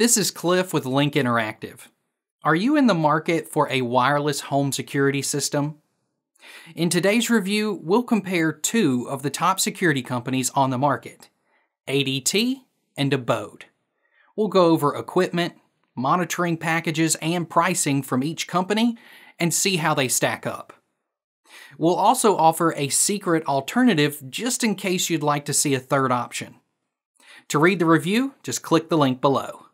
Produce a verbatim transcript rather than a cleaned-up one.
This is Cliff with Link Interactive. Are you in the market for a wireless home security system? In today's review, we'll compare two of the top security companies on the market, A D T and Abode. We'll go over equipment, monitoring packages, and pricing from each company and see how they stack up. We'll also offer a secret alternative just in case you'd like to see a third option. To read the review, just click the link below.